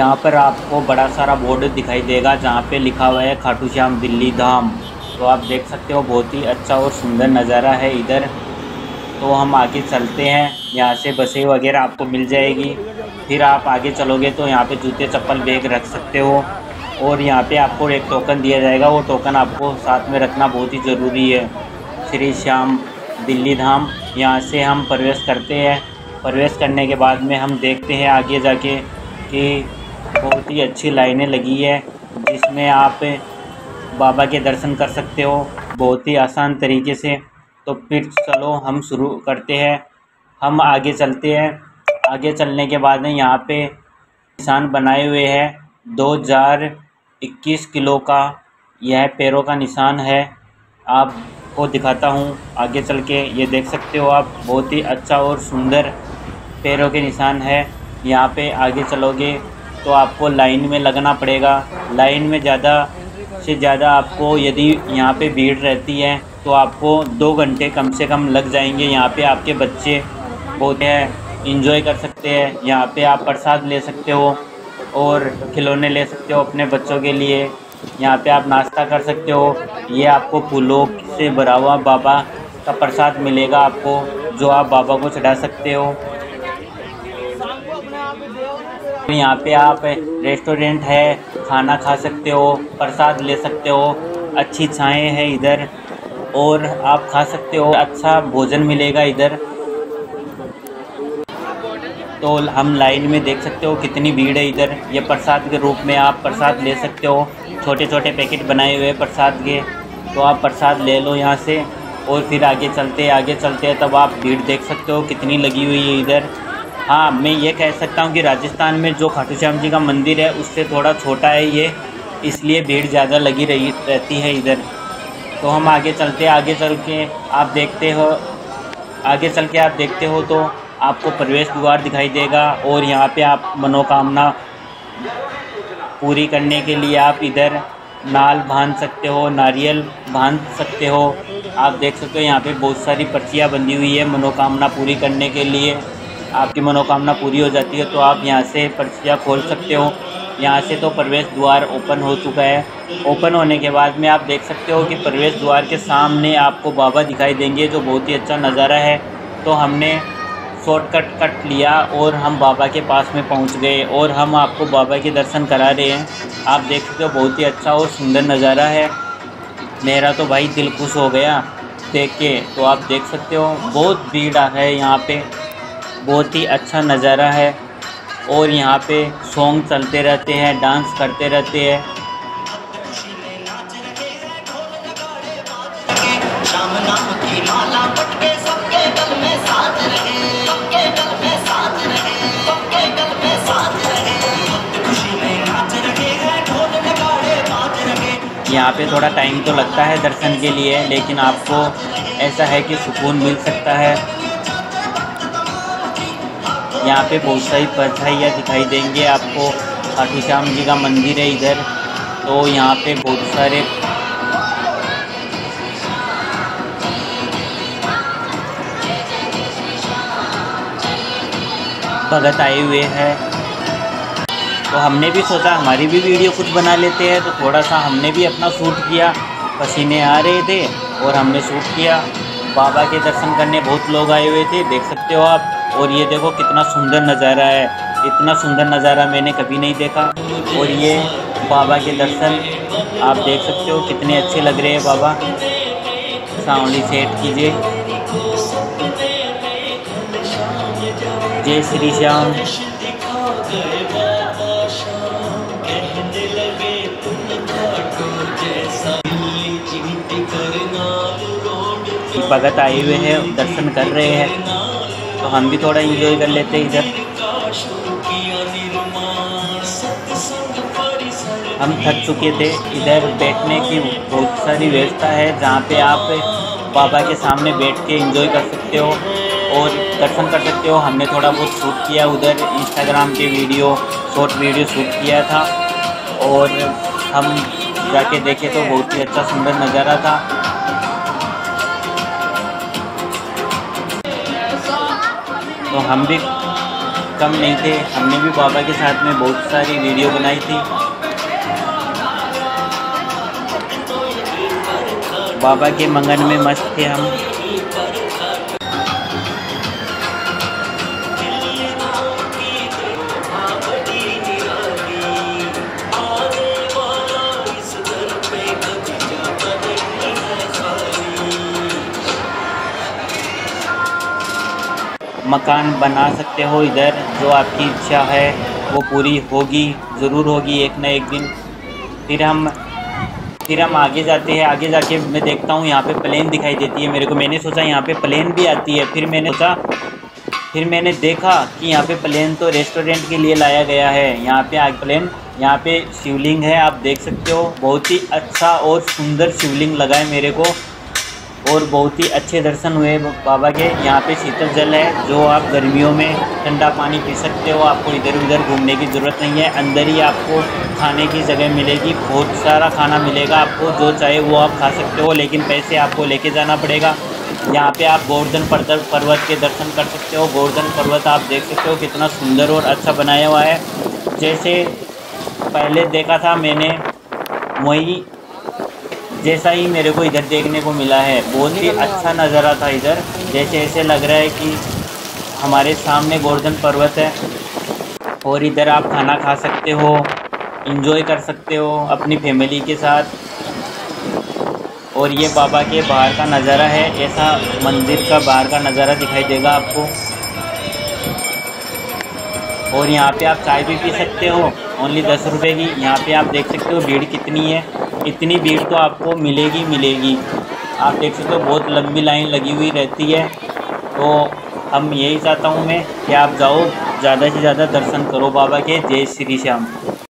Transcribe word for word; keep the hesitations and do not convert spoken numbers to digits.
यहाँ पर आपको बड़ा सारा बोर्ड दिखाई देगा जहाँ पे लिखा हुआ है खाटू श्याम दिल्ली धाम। तो आप देख सकते हो बहुत ही अच्छा और सुंदर नज़ारा है इधर। तो हम आगे चलते हैं, यहाँ से बसें वगैरह आपको मिल जाएगी। फिर आप आगे चलोगे तो यहाँ पे जूते चप्पल बैग रख सकते हो, और यहाँ पे आपको एक टोकन दिया जाएगा, वो टोकन आपको साथ में रखना बहुत ही ज़रूरी है। श्री श्याम दिल्ली धाम, यहाँ से हम प्रवेश करते हैं। प्रवेश करने के बाद में हम देखते हैं आगे जाके कि बहुत ही अच्छी लाइनें लगी है, जिसमें आप बाबा के दर्शन कर सकते हो बहुत ही आसान तरीके से। तो फिर चलो हम शुरू करते हैं, हम आगे चलते हैं। आगे चलने के बाद में यहाँ पे निशान बनाए हुए हैं दो हज़ार इक्कीस किलो का, यह पैरों का निशान है। आपको दिखाता हूँ आगे चल के, ये देख सकते हो आप, बहुत ही अच्छा और सुंदर पैरों के निशान है। यहाँ पे आगे चलोगे तो आपको लाइन में लगना पड़ेगा। लाइन में ज़्यादा से ज़्यादा आपको, यदि यहाँ पे भीड़ रहती है तो आपको दो घंटे कम से कम लग जाएंगे। यहाँ पे आपके बच्चे बहुत है इंजॉय कर सकते हैं। यहाँ पे आप प्रसाद ले सकते हो और खिलौने ले सकते हो अपने बच्चों के लिए। यहाँ पे आप नाश्ता कर सकते हो। ये आपको फूलों से भरा हुआ बाबा का प्रसाद मिलेगा आपको, जो आप बाबा को चढ़ा सकते हो। यहाँ पे आप रेस्टोरेंट है, खाना खा सकते हो, प्रसाद ले सकते हो, अच्छी छाएं है इधर, और आप खा सकते हो, अच्छा भोजन मिलेगा इधर। तो हम लाइन में देख सकते हो कितनी भीड़ है इधर। ये प्रसाद के रूप में आप प्रसाद ले सकते हो, छोटे छोटे पैकेट बनाए हुए प्रसाद के, तो आप प्रसाद ले लो यहाँ से। और फिर आगे चलते आगे चलते तब आप भीड़ देख सकते हो कितनी लगी हुई है इधर। हाँ, मैं ये कह सकता हूँ कि राजस्थान में जो खाटू श्याम जी का मंदिर है उससे थोड़ा छोटा है ये, इसलिए भीड़ ज़्यादा लगी रही रहती है इधर। तो हम आगे चलते आगे चल के आप देखते हो आगे चल के आप देखते हो तो आपको प्रवेश द्वार दिखाई देगा, और यहाँ पे आप मनोकामना पूरी करने के लिए आप इधर नाल बांध सकते हो, नारियल बांध सकते हो। आप देख सकते हो यहाँ पे बहुत सारी पर्चियाँ बंधी हुई है मनोकामना पूरी करने के लिए। आपकी मनोकामना पूरी हो जाती है तो आप यहाँ से पर्चियाँ खोल सकते हो। यहाँ से तो प्रवेश द्वार ओपन हो चुका है। ओपन होने के बाद में आप देख सकते हो कि प्रवेश द्वार के सामने आपको बाबा दिखाई देंगे, जो बहुत ही अच्छा नज़ारा है। तो हमने शॉर्टकट कट लिया और हम बाबा के पास में पहुँच गए, और हम आपको बाबा के दर्शन करा रहे हैं। आप देख सकते हो बहुत ही अच्छा और सुंदर नज़ारा है। मेरा तो भाई दिल खुश हो गया देख के। तो आप देख सकते हो बहुत भीड़ है यहाँ पे, बहुत ही अच्छा नज़ारा है। और यहाँ पे सॉन्ग चलते रहते हैं, डांस करते रहते हैं। यहाँ पे थोड़ा टाइम तो लगता है दर्शन के लिए, लेकिन आपको ऐसा है कि सुकून मिल सकता है। यहाँ पे बहुत सारी परछाइयाँ दिखाई देंगे आपको। खाटू श्याम जी का मंदिर है इधर, तो यहाँ पे बहुत सारे भगत आए हुए हैं। तो हमने भी सोचा हमारी भी वीडियो कुछ बना लेते हैं, तो थोड़ा सा हमने भी अपना शूट किया। पसीने आ रहे थे और हमने शूट किया। बाबा के दर्शन करने बहुत लोग आए हुए थे, देख सकते हो आप। और ये देखो कितना सुंदर नज़ारा है, इतना सुंदर नज़ारा मैंने कभी नहीं देखा। और ये बाबा के दर्शन आप देख सकते हो कितने अच्छे लग रहे हैं बाबा। सांवली सेट कीजिए। जय श्री श्याम। भगत आए हुए हैं, दर्शन कर रहे हैं, तो हम भी थोड़ा एंजॉय कर लेते हैं इधर। हम थक चुके थे। इधर बैठने की बहुत सारी व्यवस्था है, जहाँ पे आप बाबा के सामने बैठ के एंजॉय कर सकते हो और दर्शन कर सकते हो। हमने थोड़ा बहुत शूट किया उधर, इंस्टाग्राम के वीडियो शॉर्ट वीडियो शूट किया था, और हम जाके देखे तो बहुत ही अच्छा सुंदर नज़ारा था। तो हम भी कम नहीं थे, हमने भी बाबा के साथ में बहुत सारी वीडियो बनाई थी। बाबा के मंगन में मस्त थे हम। मकान बना सकते हो इधर, जो आपकी इच्छा है वो पूरी होगी, ज़रूर होगी एक ना एक दिन। फिर हम फिर हम आगे जाते हैं। आगे जाके मैं देखता हूँ यहाँ पे प्लेन दिखाई देती है मेरे को। मैंने सोचा यहाँ पे प्लेन भी आती है, फिर मैंने सोचा फिर मैंने देखा कि यहाँ पे प्लेन तो रेस्टोरेंट के लिए लाया गया है। यहाँ पे आग प्लेन, यहाँ पे शिवलिंग है, आप देख सकते हो। बहुत ही अच्छा और सुंदर शिवलिंग लगा है मेरे को, और बहुत ही अच्छे दर्शन हुए बाबा के। यहाँ पे शीतल जल है, जो आप गर्मियों में ठंडा पानी पी सकते हो। आपको इधर उधर घूमने की ज़रूरत नहीं है, अंदर ही आपको खाने की जगह मिलेगी। बहुत सारा खाना मिलेगा आपको, जो चाहे वो आप खा सकते हो, लेकिन पैसे आपको लेके जाना पड़ेगा। यहाँ पे आप गोवर्धन पर्वत के दर्शन कर सकते हो। गोवर्धन पर्वत आप देख सकते हो कितना सुंदर और अच्छा बनाया हुआ है। जैसे पहले देखा था मैंने, वही जैसा ही मेरे को इधर देखने को मिला है। बहुत ही अच्छा नज़ारा था इधर, जैसे ऐसे लग रहा है कि हमारे सामने गोवर्धन पर्वत है, और इधर आप खाना खा सकते हो, एंजॉय कर सकते हो अपनी फैमिली के साथ। और ये बाबा के बाहर का नज़ारा है, ऐसा मंदिर का बाहर का नज़ारा दिखाई देगा आपको। और यहाँ पे आप चाय भी पी सकते हो, ओनली दस रुपये की। यहाँ पे आप देख सकते हो भीड़ कितनी है, इतनी भीड़ तो आपको मिलेगी मिलेगी आप देख सकते हो बहुत लंबी लाइन लगी हुई रहती है। तो हम यही चाहता हूँ मैं कि आप जाओ, ज़्यादा से ज़्यादा दर्शन करो बाबा के। जय श्री श्याम।